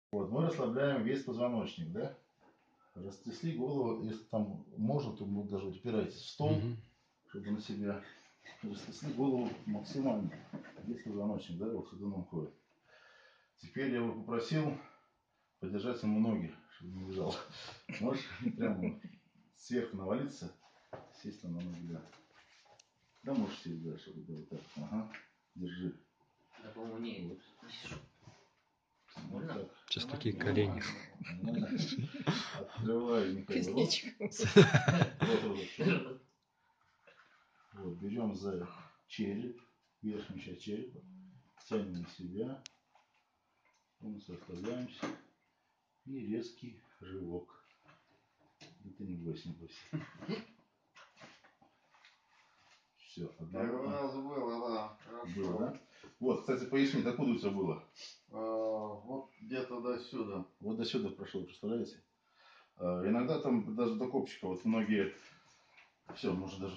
Вот, мы расслабляем весь позвоночник, да? Растрясли голову, если там можно, то мы даже упирайтесь в стол, чтобы на себя. Растрясли голову максимально. Весь позвоночник, да, вот ходуном ходит. Теперь я бы попросил подержать ему ноги, чтобы не лежал. Можешь прямо сверху навалиться, сесть на ноги, да. Да, можешь сесть, да, чтобы было так. Ага, держи. Да, по-моему, не вот. Вот так. Сейчас такие колени. Открывай, Михаил. Вот, берем за череп, верхнюю часть черепа, тянем на себя, полностью расслабляемся и резкий рывок. Это не бойся, не бойся. Все, Первый раз было, да. Хорошо. Было, да? Вот, кстати, поясни, докуда у тебя было? Вот где-то до сюда. Вот до сюда прошло, представляете? Иногда там даже до копчика, вот многие, все, можно даже